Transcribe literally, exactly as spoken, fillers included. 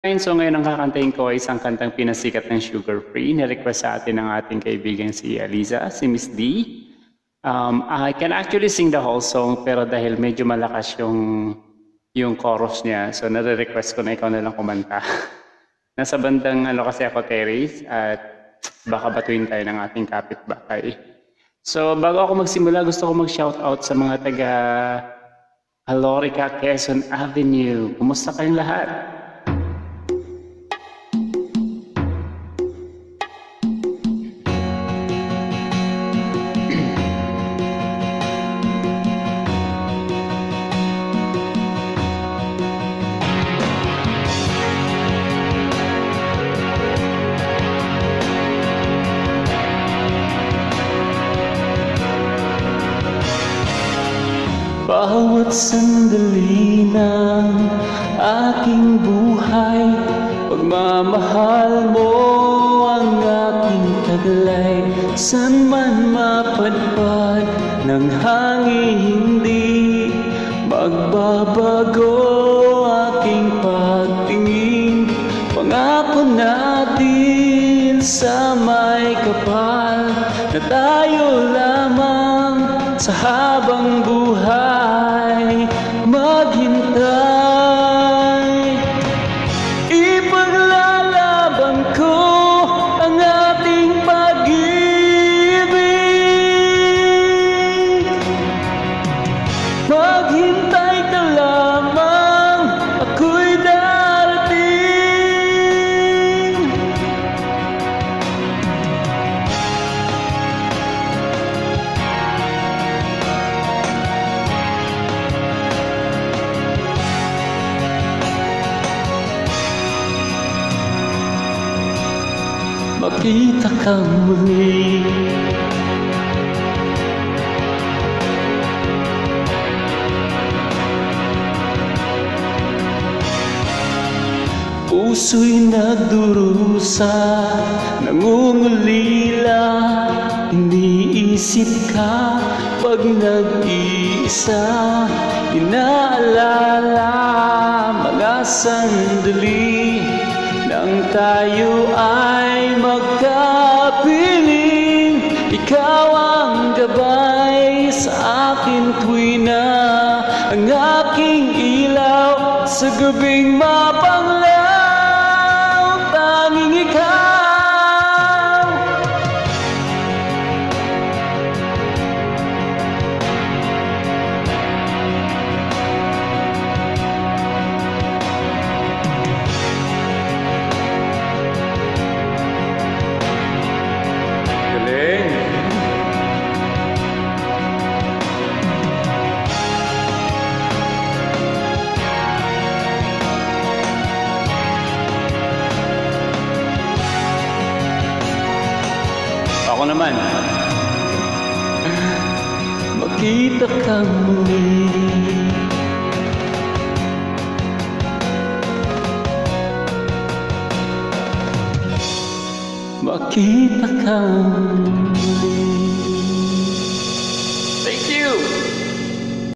So ngayon ang kakantahin ko ay isang kantang pinasikat ng Sugarfree. Nirequest sa atin ng ating kaibigan si ALiza, si Miss D. Um, I can actually sing the whole song pero dahil medyo malakas yung, yung chorus niya, so nare-request ko na ikaw na lang kumanta. Nasa bandang ano kasi ako, Terry, at baka batuin tayo ng ating kapitbahay. So bago ako magsimula, gusto ko mag-shoutout sa mga taga Alorica, Quezon Avenue. Kumusta kayong lahat? Bawat sandali ng aking buhay, pagmamahal mo ang aking taglay. San man mapadpad ng hangin, hindi magbabago aking pagtingin. Pangako natin sa may kapal na tayo lamang sa habang buhay maghintay. Ipaglalaban ko ang ating pag-ibig. Maghintay ka lamang, ako'y darating. Makita kang muli, puso'y nagdurusa, nangungulila. Iniisip ka pag nag-iisa, inaalala mga sandali nang tayo ay magkapiling. Ikaw ang gabay sa akin tuwi na ang aking ilaw sa gabing mapanglaw. Tanging ikaw. Ako naman. Makita kang muli, makita kang muli.